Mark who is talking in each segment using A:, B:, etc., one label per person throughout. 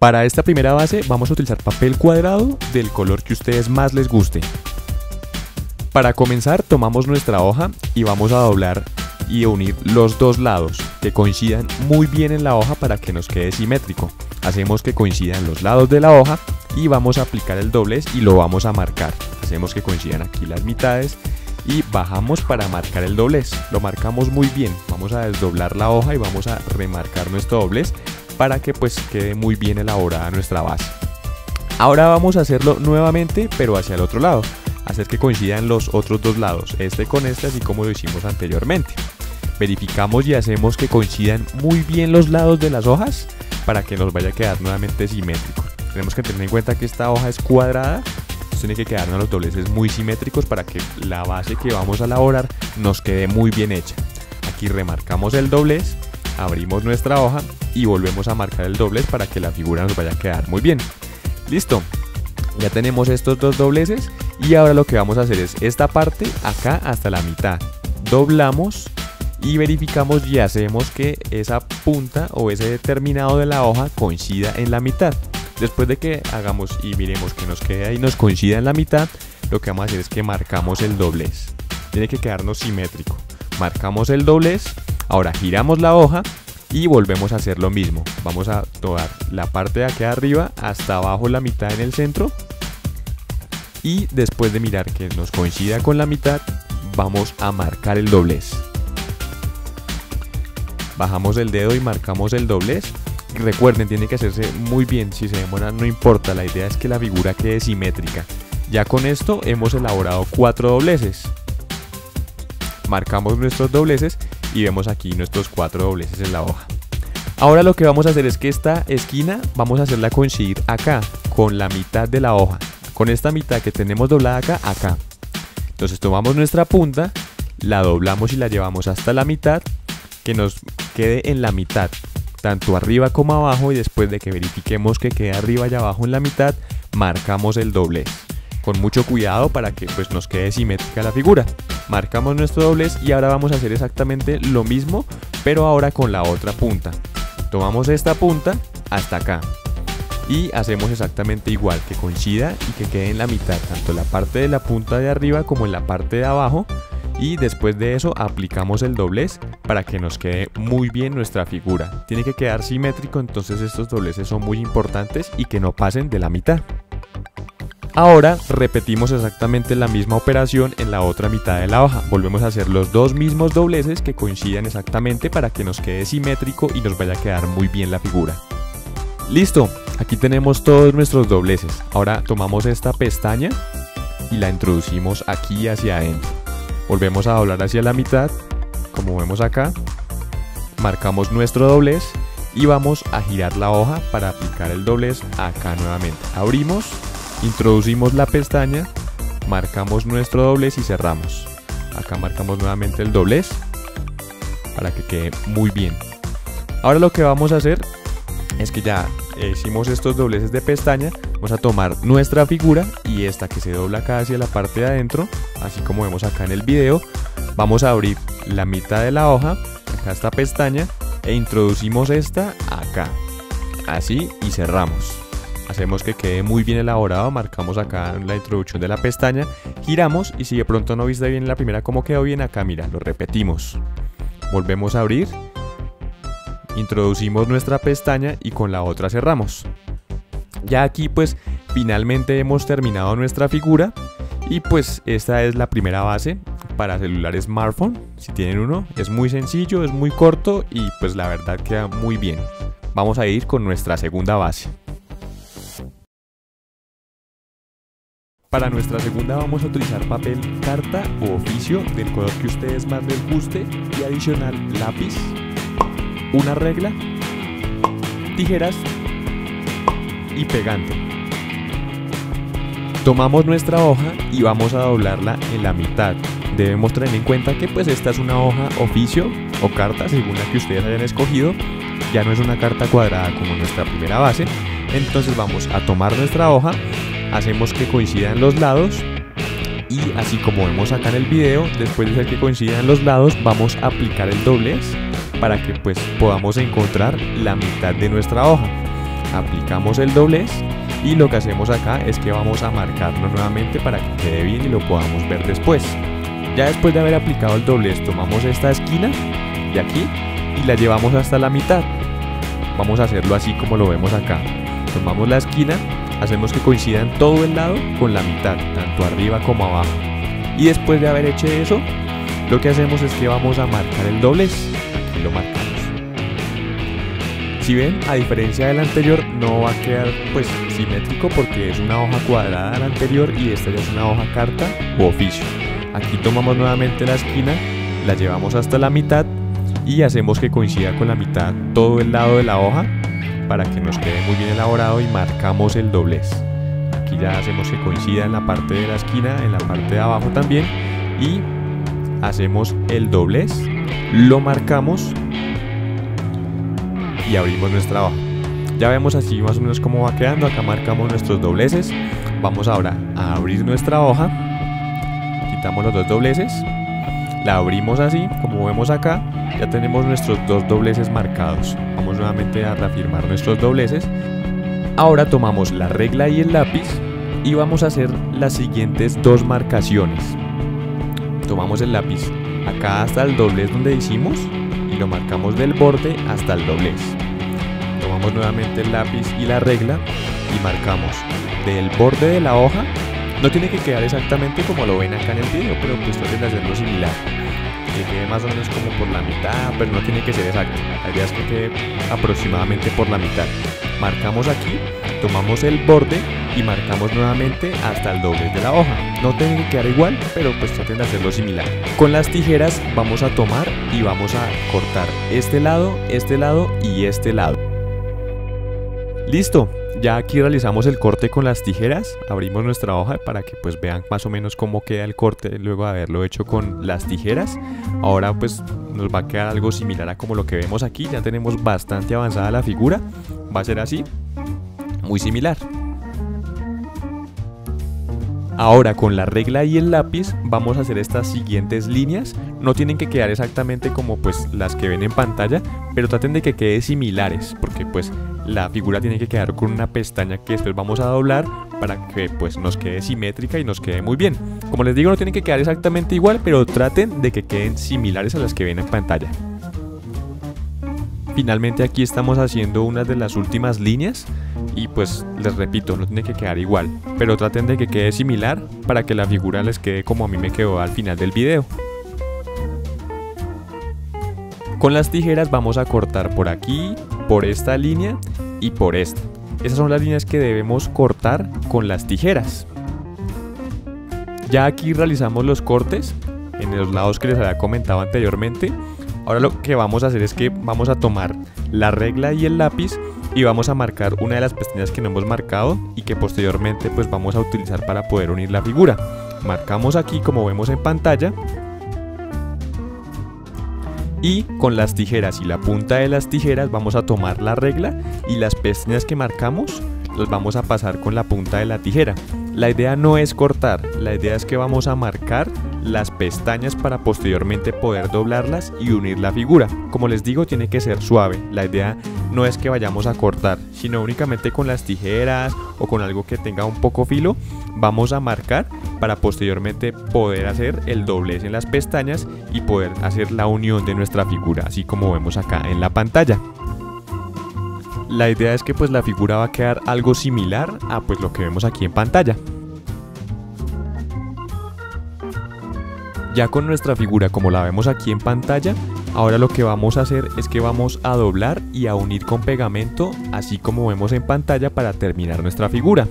A: Para esta primera base vamos a utilizar papel cuadrado del color que a ustedes más les guste. Para comenzar tomamos nuestra hoja y vamos a doblar y unir los dos lados que coincidan muy bien en la hoja para que nos quede simétrico. Hacemos que coincidan los lados de la hoja y vamos a aplicar el doblez y lo vamos a marcar. Hacemos que coincidan aquí las mitades y bajamos para marcar el doblez. Lo marcamos muy bien. Vamos a desdoblar la hoja y vamos a remarcar nuestro doblez para que pues quede muy bien elaborada nuestra base. Ahora vamos a hacerlo nuevamente pero hacia el otro lado. Hacer que coincidan los otros dos lados, este con este, así como lo hicimos anteriormente. Verificamos y hacemos que coincidan muy bien los lados de las hojas para que nos vaya a quedar nuevamente simétrico. Tenemos que tener en cuenta que esta hoja es cuadrada, entonces tiene que quedarnos los dobleces muy simétricos para que la base que vamos a elaborar nos quede muy bien hecha. Aquí remarcamos el doblez, abrimos nuestra hoja y volvemos a marcar el doblez para que la figura nos vaya a quedar muy bien. Listo, ya tenemos estos dos dobleces y ahora lo que vamos a hacer es esta parte acá hasta la mitad. Doblamos y verificamos y hacemos que esa punta o ese terminado de la hoja coincida en la mitad. Después de que hagamos y miremos que nos quede ahí, nos coincida en la mitad, lo que vamos a hacer es que marcamos el doblez. Tiene que quedarnos simétrico. Marcamos el doblez, ahora giramos la hoja y volvemos a hacer lo mismo. Vamos a tomar la parte de aquí arriba hasta abajo la mitad en el centro y después de mirar que nos coincida con la mitad, vamos a marcar el doblez. Bajamos el dedo y marcamos el doblez. Recuerden, tiene que hacerse muy bien, si se demora no importa, la idea es que la figura quede simétrica. Ya con esto hemos elaborado 4 dobleces. Marcamos nuestros dobleces y vemos aquí nuestros 4 dobleces en la hoja. Ahora lo que vamos a hacer es que esta esquina vamos a hacerla coincidir acá, con la mitad de la hoja. Con esta mitad que tenemos doblada acá, acá. Entonces tomamos nuestra punta, la doblamos y la llevamos hasta la mitad, que nos quede en la mitad, tanto arriba como abajo, y después de que verifiquemos que quede arriba y abajo en la mitad, marcamos el doblez. Con mucho cuidado para que pues nos quede simétrica la figura. Marcamos nuestro doblez y ahora vamos a hacer exactamente lo mismo, pero ahora con la otra punta. Tomamos esta punta hasta acá y hacemos exactamente igual, que coincida y que quede en la mitad, tanto la parte de la punta de arriba como en la parte de abajo. Y después de eso aplicamos el doblez para que nos quede muy bien nuestra figura. Tiene que quedar simétrico, entonces estos dobleces son muy importantes y que no pasen de la mitad. Ahora repetimos exactamente la misma operación en la otra mitad de la hoja. Volvemos a hacer los dos mismos dobleces que coincidan exactamente para que nos quede simétrico y nos vaya a quedar muy bien la figura. Listo, aquí tenemos todos nuestros dobleces. Ahora tomamos esta pestaña y la introducimos aquí hacia adentro. Volvemos a doblar hacia la mitad, como vemos acá, marcamos nuestro doblez y vamos a girar la hoja para aplicar el doblez acá nuevamente. Abrimos, introducimos la pestaña, marcamos nuestro doblez y cerramos. Acá marcamos nuevamente el doblez para que quede muy bien. Ahora lo que vamos a hacer es que ya hicimos estos dobleces de pestaña, vamos a tomar nuestra figura y esta que se dobla acá hacia la parte de adentro, así como vemos acá en el video. Vamos a abrir la mitad de la hoja, acá esta pestaña, e introducimos esta acá, así, y cerramos. Hacemos que quede muy bien elaborado, marcamos acá en la introducción de la pestaña, giramos y si de pronto no viste bien la primera como quedó bien, acá mira, lo repetimos. Volvemos a abrir, introducimos nuestra pestaña y con la otra cerramos. Ya aquí pues finalmente hemos terminado nuestra figura y pues esta es la primera base para celular smartphone. Si tienen uno, es muy sencillo, es muy corto y pues la verdad queda muy bien. Vamos a ir con nuestra segunda base. Para nuestra segunda vamos a utilizar papel carta o oficio del color que a ustedes más les guste y adicional lápiz, una regla, tijeras y pegante. Tomamos nuestra hoja y vamos a doblarla en la mitad. Debemos tener en cuenta que pues esta es una hoja oficio o carta según la que ustedes hayan escogido. Ya no es una carta cuadrada como nuestra primera base. Entonces vamos a tomar nuestra hoja, hacemos que coincidan los lados y así como vemos acá en el video, después de hacer que coincidan los lados vamos a aplicar el doblez para que pues podamos encontrar la mitad de nuestra hoja. aplicamos el doblez y lo que hacemos acá es que vamos a marcarlo nuevamente para que quede bien y lo podamos ver después. Ya después de haber aplicado el doblez, tomamos esta esquina de aquí y la llevamos hasta la mitad. Vamos a hacerlo así como lo vemos acá. Tomamos la esquina, hacemos que coincida en todo el lado con la mitad, tanto arriba como abajo. Y después de haber hecho eso, lo que hacemos es que vamos a marcar el doblez. Aquí lo marcamos. Si ven, a diferencia del anterior, no va a quedar pues simétrico porque es una hoja cuadrada la anterior y esta ya es una hoja carta u oficio. Aquí tomamos nuevamente la esquina, la llevamos hasta la mitad y hacemos que coincida con la mitad todo el lado de la hoja para que nos quede muy bien elaborado y marcamos el doblez. Aquí ya hacemos que coincida en la parte de la esquina, en la parte de abajo también y hacemos el doblez, lo marcamos y abrimos nuestra hoja. Ya vemos así más o menos cómo va quedando. Acá marcamos nuestros dobleces. Vamos ahora a abrir nuestra hoja, quitamos los dos dobleces, la abrimos así como vemos acá. Ya tenemos nuestros dos dobleces marcados. Vamos nuevamente a reafirmar nuestros dobleces. Ahora tomamos la regla y el lápiz y vamos a hacer las siguientes dos marcaciones. Tomamos el lápiz acá hasta el doblez donde hicimos y lo marcamos del borde hasta el doblez. Tomamos nuevamente el lápiz y la regla y marcamos del borde de la hoja. No tiene que quedar exactamente como lo ven acá en el video, pero pues traten de hacerlo similar, que quede más o menos como por la mitad, pero no tiene que ser exacto. La idea es que quede aproximadamente por la mitad. Marcamos aquí, tomamos el borde y marcamos nuevamente hasta el doblez de la hoja. No tiene que quedar igual, pero pues traten de hacerlo similar. Con las tijeras vamos a tomar y vamos a cortar este lado y este lado. Listo, ya aquí realizamos el corte con las tijeras. Abrimos nuestra hoja para que pues vean más o menos cómo queda el corte luego de haberlo hecho con las tijeras. Ahora pues nos va a quedar algo similar a como lo que vemos aquí. Ya tenemos bastante avanzada la figura. Va a ser así, muy similar. Ahora con la regla y el lápiz vamos a hacer estas siguientes líneas. No tienen que quedar exactamente como pues las que ven en pantalla, pero traten de que queden similares, porque pues la figura tiene que quedar con una pestaña que después vamos a doblar para que pues nos quede simétrica y nos quede muy bien. Como les digo, no tienen que quedar exactamente igual, pero traten de que queden similares a las que ven en pantalla. Finalmente aquí estamos haciendo una de las últimas líneas y pues les repito, no tiene que quedar igual, pero traten de que quede similar para que la figura les quede como a mí me quedó al final del video. Con las tijeras vamos a cortar por aquí, por esta línea y por esta. Esas son las líneas que debemos cortar con las tijeras. Ya aquí realizamos los cortes en los lados que les había comentado anteriormente. Ahora lo que vamos a hacer es que vamos a tomar la regla y el lápiz y vamos a marcar una de las pestañas que no hemos marcado y que posteriormente pues vamos a utilizar para poder unir la figura. Marcamos aquí como vemos en pantalla y con las tijeras y la punta de las tijeras vamos a tomar la regla y las pestañas que marcamos las vamos a pasar con la punta de la tijera. La idea no es cortar, la idea es que vamos a marcar las pestañas para posteriormente poder doblarlas y unir la figura. Como les digo, tiene que ser suave. La idea no es que vayamos a cortar, sino únicamente con las tijeras o con algo que tenga un poco filo, vamos a marcar para posteriormente poder hacer el doblez en las pestañas y poder hacer la unión de nuestra figura, así como vemos acá en la pantalla. La idea es que pues la figura va a quedar algo similar a pues lo que vemos aquí en pantalla. Ya con nuestra figura como la vemos aquí en pantalla, ahora lo que vamos a hacer es que vamos a doblar y a unir con pegamento, así como vemos en pantalla, para terminar nuestra figura.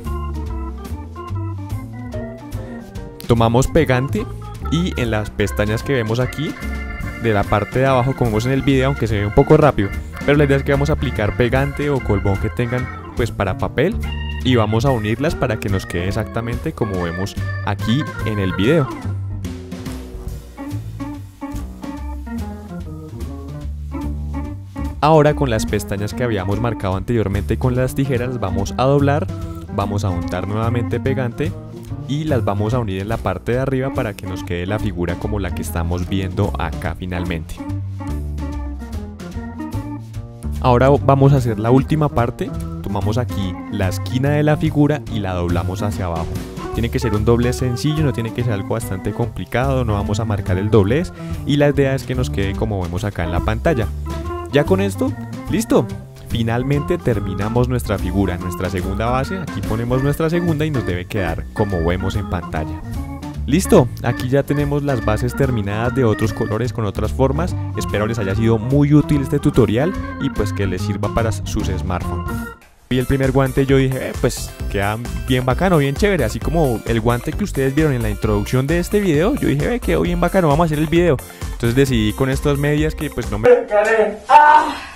A: Tomamos pegante y en las pestañas que vemos aquí, de la parte de abajo, como vemos en el video, aunque se ve un poco rápido, pero la idea es que vamos a aplicar pegante o colbón que tengan pues para papel y vamos a unirlas para que nos quede exactamente como vemos aquí en el video. Ahora con las pestañas que habíamos marcado anteriormente con las tijeras las vamos a doblar, vamos a untar nuevamente pegante y las vamos a unir en la parte de arriba para que nos quede la figura como la que estamos viendo acá finalmente. Ahora vamos a hacer la última parte. tomamos aquí la esquina de la figura y la doblamos hacia abajo. Tiene que ser un doblez sencillo, no tiene que ser algo bastante complicado, no vamos a marcar el doblez y la idea es que nos quede como vemos acá en la pantalla. Ya con esto, listo. Finalmente terminamos nuestra figura, nuestra segunda base, aquí ponemos nuestra segunda y nos debe quedar como vemos en pantalla. Listo, aquí ya tenemos las bases terminadas de otros colores con otras formas. Espero les haya sido muy útil este tutorial y pues que les sirva para sus smartphones. Y el primer guante yo dije, pues queda bien bacano, bien chévere, así como el guante que ustedes vieron en la introducción de este video. Yo dije, quedó bien bacano, vamos a hacer el video. Entonces decidí con estas medias que pues no me...